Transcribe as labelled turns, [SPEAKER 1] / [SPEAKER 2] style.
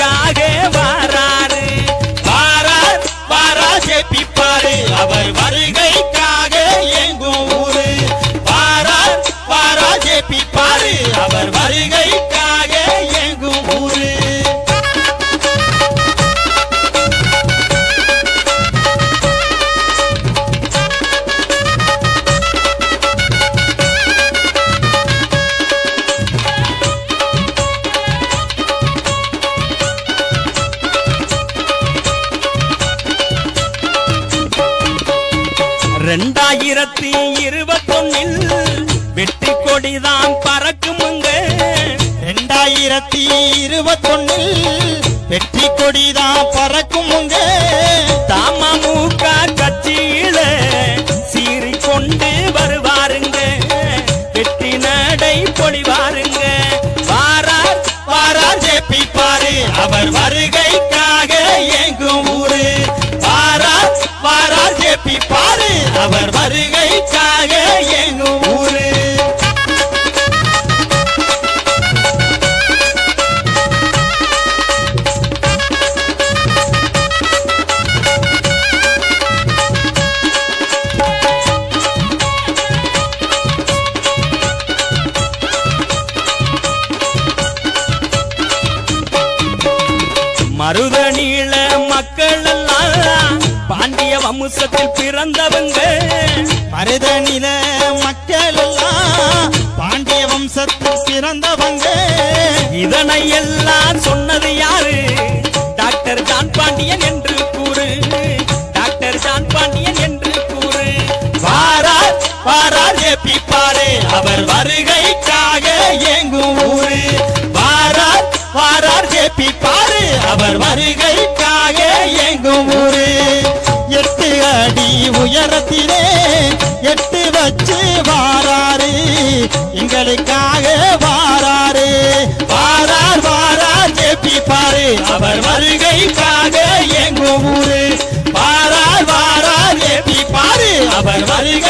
[SPEAKER 1] வருகைக்காக வாராரு.
[SPEAKER 2] வாரார் வாரார் ஜேபி பாரு அவர் வருகைக்காக எங்கும் ஊரு. வாரார் வாரார் ஜேபி பாரு அவர் வருகைக்காக எங்கும் ஊரு.
[SPEAKER 1] ரெண்டாயிரத்தி 21 வெற்றி கொடிதான் பறக்குமுங்க.
[SPEAKER 2] 2021 வெற்றி கொடிதான் பறக்குமுங்க.
[SPEAKER 1] தமுக கட்சியில சீறி கொண்டு வருவாருங்க. வெற்றி நடை பொழிவாருங்க. வாரார்
[SPEAKER 2] வாரார் ஜேபி பாரு அவர் வருகைக்காக எங்கும் ஊரு. வாரார் வாரார் ஜேபி பாரு அவர் வருகைக்காக எங்கும் ஊரு.
[SPEAKER 1] மருதநீள மக்கள் எல்லாம் பாண்டிய வம்சத்தில் பிறந்தவங்க.
[SPEAKER 2] மருதநில மக்கள் எல்லாம் பாண்டிய வம்சத்தில் பிறந்தவங்க.
[SPEAKER 1] இதனை எல்லாம் சொன்னது யாரு? டாக்டர் ஜான் பாண்டியன் என்று கூறு. டாக்டர் ஜான் பாண்டியன் என்று கூறு.
[SPEAKER 2] வாரார் வாரார் ஜேபி பாரு அவர் வருகைக்காக எங்கும் ஊரு. வாரார் வாரார் ஜேபி பாரு அவர் வருகைக்காக எங்கும் ஊரு. 8 அடி உயரத்திலே 8 வச்சு வாராரு எங்களுக்காக வாராரு. வாரார் வாரார் ஜேபி பாரு அவர் வருகைக்காக எங்கும் ஊரு. வாரார் வாரார் ஜேபி பாரு அவர் வருகை